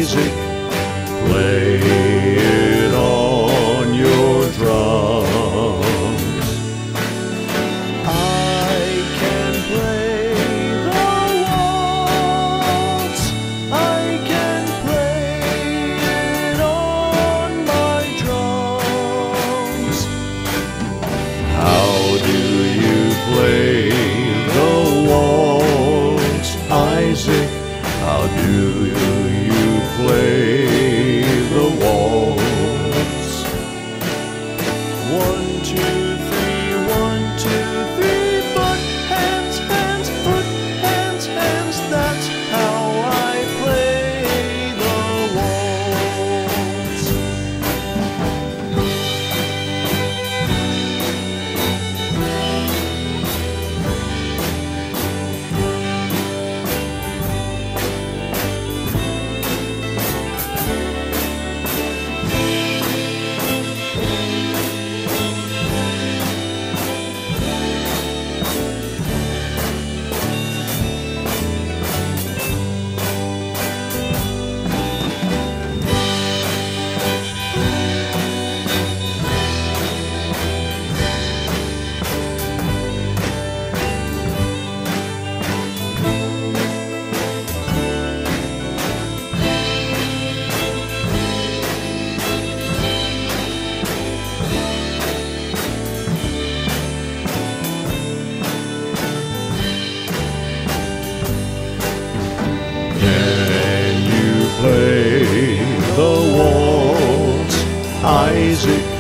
Isaac, play it on your drums. I can play the waltz, I can play it on my drums. How do you play the waltz, Isaac? How do you play the waltz? 1, 2, 3, 1, 2, 3, foot, hands, hands, foot, hands, hands. That's how I play the waltz. Can you play the waltz, Isaac?